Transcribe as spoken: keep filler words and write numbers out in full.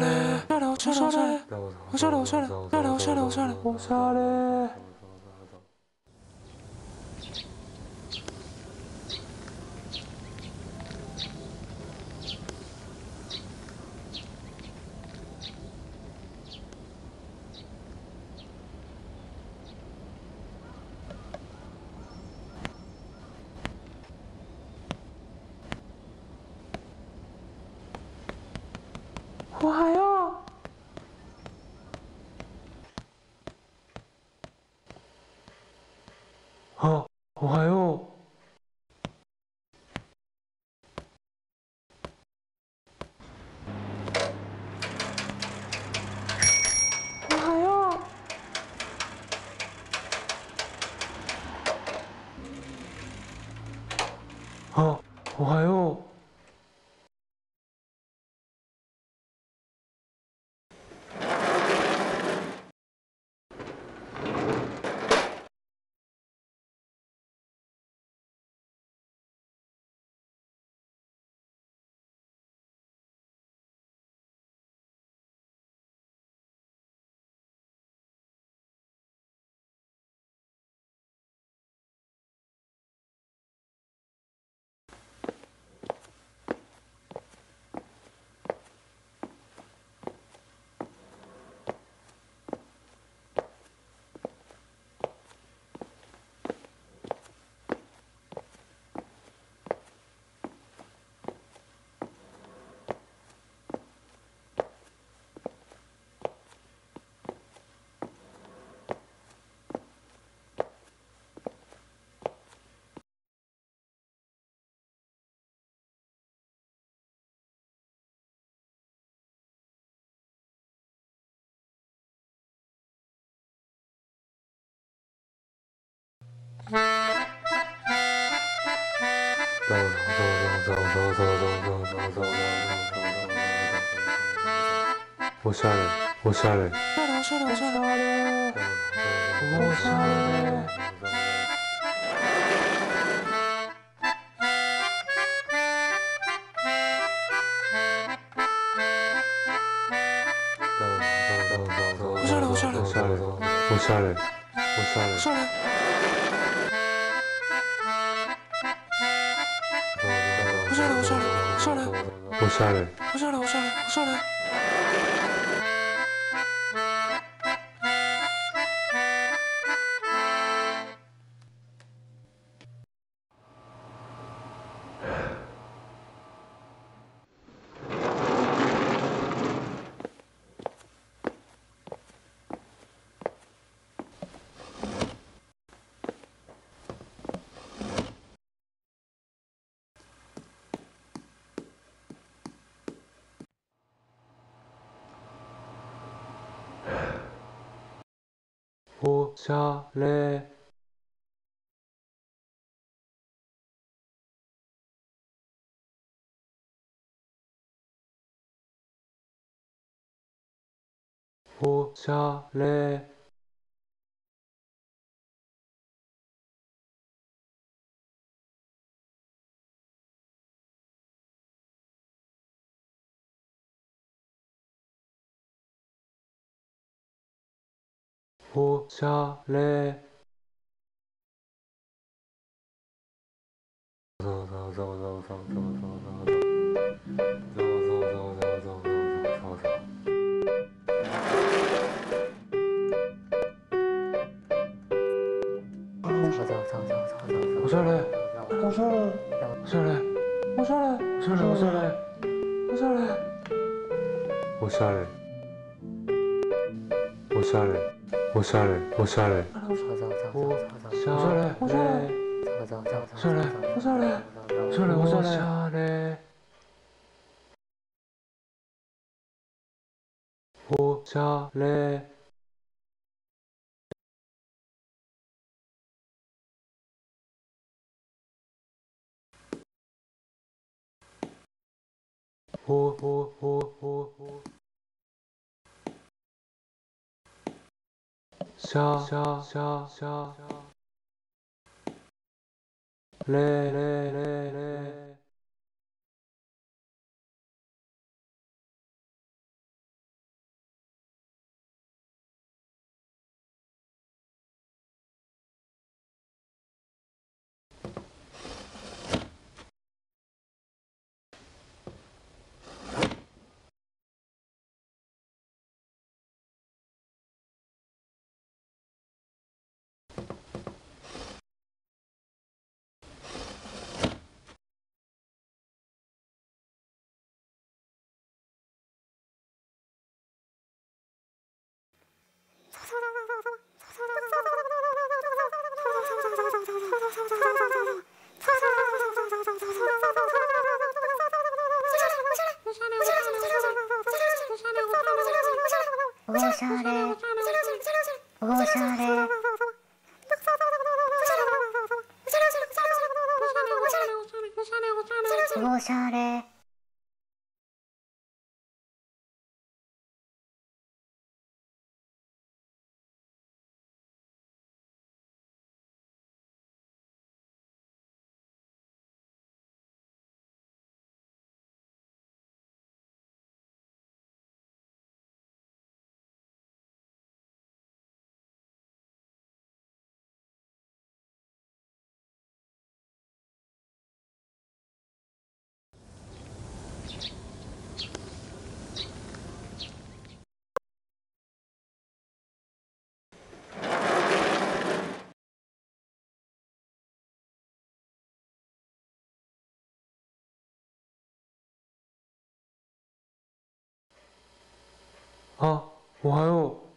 れおしゃれおしゃれおしゃれおしゃれおしゃれおしゃれおしゃれおしゃれ。おはよう。あ、おはよう。おはよう。あ、おはよう。おしゃれおしゃれおしゃれおしゃれおしゃれおしゃれ。おしゃれおしゃれおしゃれおしゃれおしゃれおしゃれ。おしゃれおしゃれおしゃれおしゃれおしゃれおしゃれおしゃれ。おしゃれおしゃれ。 おしゃれ。そうそうそうそうそうそうそうそうそうそうそうそうおしゃれおしゃれおしゃれおしゃれおしゃれおしゃれおしゃれおしゃれおしゃれおしゃれおしゃれおしゃれおしゃれおしゃれおしゃれおしゃれおしゃれおしゃれおしゃれほほほほほしゃしゃしゃしゃれれれれおしゃれおしゃれおしゃれあ、おはよう。